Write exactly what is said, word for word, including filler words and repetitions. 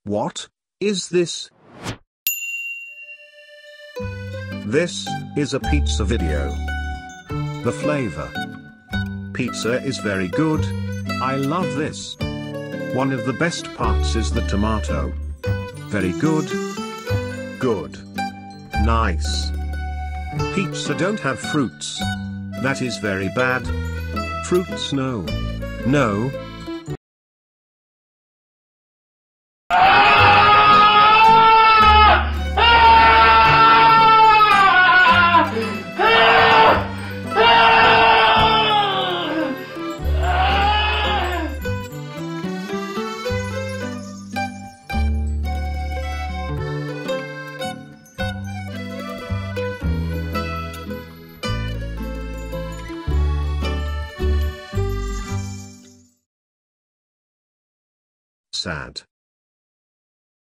What is this? This is a pizza video. The flavor. Pizza is very good. I love this. One of the best parts is the tomato. Very good. Good. Nice. Pizza don't have fruits. That is very bad. Fruits no. No. Sad.